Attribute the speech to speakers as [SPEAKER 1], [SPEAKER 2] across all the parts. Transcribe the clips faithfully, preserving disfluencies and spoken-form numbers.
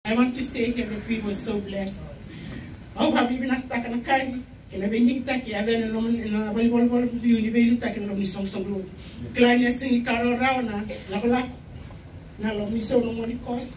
[SPEAKER 1] I want to say here that we were so blessed. Oh, have you been asked to carry? Can I be in Taki? I then in a volleyball, you really taking on the song so good. Klein sing Carol Rauna, Lavalak. Now, me so no money cost.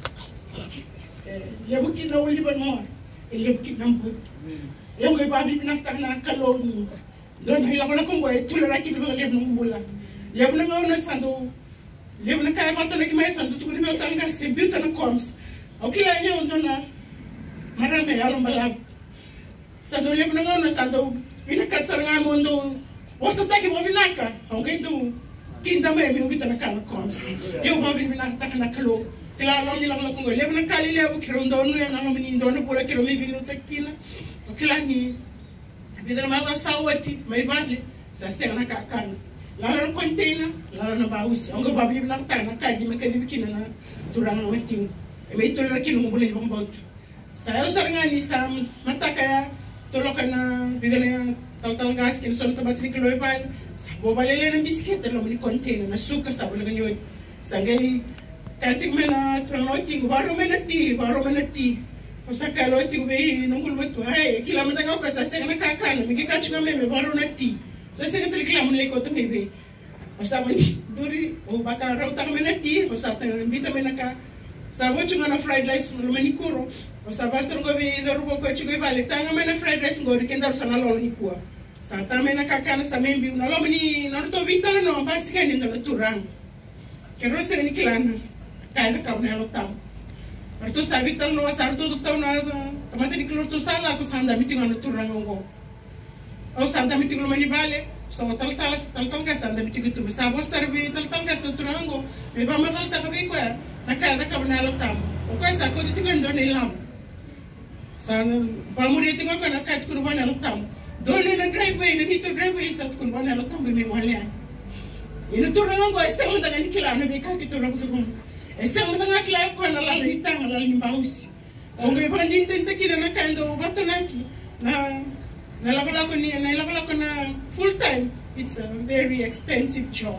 [SPEAKER 1] Lebuki no live more. A lebuki number. Young baby been after Kaloni. Don't you have a look away to the right in the Lebanon? Lebanon Sando. Lebanon Kaibato like my son to the Tanga, say, Butan comes. Okay, I know, Donna. Madame Alombalab. Sando Lebanon Sando. In a Katsarangamondo. What's the take of Vinaka? Okay, do. Kingdom may be with an account comes. You have been attacked a clo. Kilalo nila kung eleven na kali level kirondo no yan ang mga doon pula kiro may bilutek kina. Kilani. Bidra mga sawati may bali sa seng na kakan. Lalo na container, lalo na baus. Ang gabi na ta na kaji may kadi bikina na turang na meeting. May tulra kino mo bulin bang sa iyo sa nga ni sa mata kaya tulokan na bidra yang tal-tal gas kin son tabatri kilo ipal. Sa bobalele ng biscuit lo ni container na suka sa bulagan yun. Sangay kating mena tranoti baro menati baro menati osaka loti be nungul matu hey kila manda ngau kasa seng na kakan mi ka chinga me baro nati so seng tri kila mun le ko to mebe osa mani duri o baka rauta menati osa ta mbita menaka sa wo chinga na fried rice lo meni kuro osa basta ngo be doru ko chigo bale tanga mena fried rice ngo rikenda sana lo ni kuwa sa ta mena kakan sa membi na lo meni no to vitala no basika ni ndo turang kero seng ni kilana kaya kau ni alok tahu. Pertu sabi tal no asar tu tahu na tamati ni kelur tu salah aku sanda meeting anu turang ongo. Aku sanda meeting lo mani bale. So tal tal tal tal kas sanda meeting itu besar bos terbi tal tal kas tu turang ongo. Meba matal tak kabi ko ya. Nakaya kau ni alok tahu. Oke sa aku itu kan don ilam. Sana pamuri itu kan nakaya tu kan alok tahu. Don na driveway na itu driveway sa tu kan alok tahu bimi wale. Ini turang ongo esang dengan kilana beka kita lagu tu. Essa manda nga kila ko na la itanga la limbausi. Onge bandin tenta kina na kando batonaki na na la ko ni na la ko na full time. It's a very expensive job.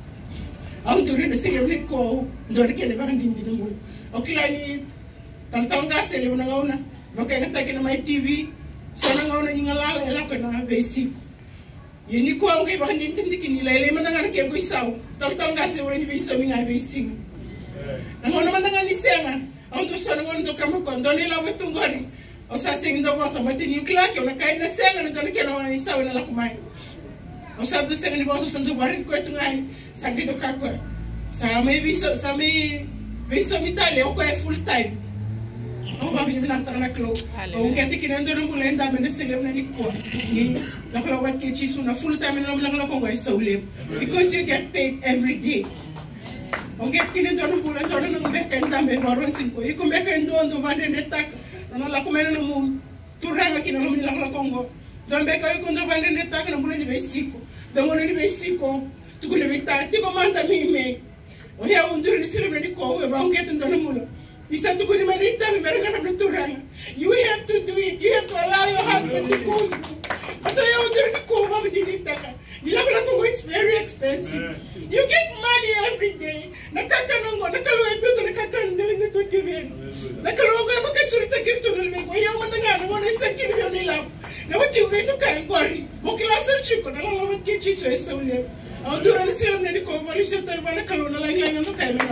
[SPEAKER 1] Ang duri na sila ni ko ndori kene bandin din mo. Okila ni tantang gase le na ngauna. Bakay ka kina may T V. So na ngauna ni ngala la ko na basic. Yeni ko onge bandin tenta kini la le manda nga ke ko isaw. Tantang gase wala ni biso mi nga basic. Nangono mandanga ni senga au to so nangono to kama ko ndoni la wetu ngori o sa sing ndo bosa matini klaki ona kai na senga ndo ke na ni sawa na la kumai o sa do senga ni bosa sandu barit ko tu ngai sangi do kako sa mai biso sa mai biso vitale o ko e full time o ba bi na tara na klo o ngati kinando no mulenda me nesele na ni ko ni la klo wat ke chi suna full time no la klo ko ngai sawle because you get paid every day. Onget kini dono bulan dono nung beka indambe baron cinco. Iko beka indondo bande netak. Nana la kumena no mu turanga kina lo minila la Congo. Don beka iko ndo bande netak na bulan be siko. Dongo ni be siko. Tukune bita tiko manda mime. Oya unduri ni silo ni ko we ba onget ndono mulo. Isa tukuni manita mi mereka na turanga. You have to do it. You have to allow your husband to go. But oya unduri ni ko ba bindi taka. Nilakula Congo it's very expensive. You get money every day. Nakakanongo, nakaluembe to nakakande na to given. Nakaluongo ya baka surita kirto na lwengo. Ya umandanga na wana isa kini vyo nilam. Na wati uwe nuka ngwari. Mokila sarchiko na lalawat kichi so esa ule. Aundura nisilam na niko wali siya talba nakalu na lang lang nuka ilo